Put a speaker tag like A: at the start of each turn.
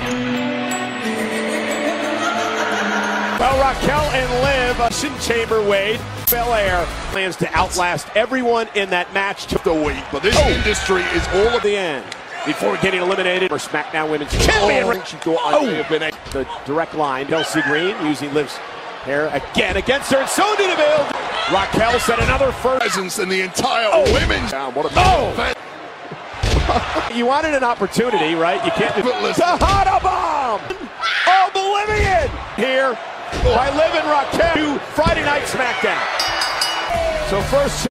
A: Well, Raquel and Liv, Chamber Wade, Belair plans to outlast everyone in that match to the week.
B: But this industry is all
A: at the end. Before getting eliminated, for SmackDown Women's Champion. The direct line. Chelsea Green using Liv's hair again against her, and so did Evil. Raquel set another first
B: presence in the entire women's. What a
A: You wanted an opportunity, right? You can't do Tejada bomb! Oh, Bolivian! Here by Liv and Raquel. Friday Night SmackDown. So first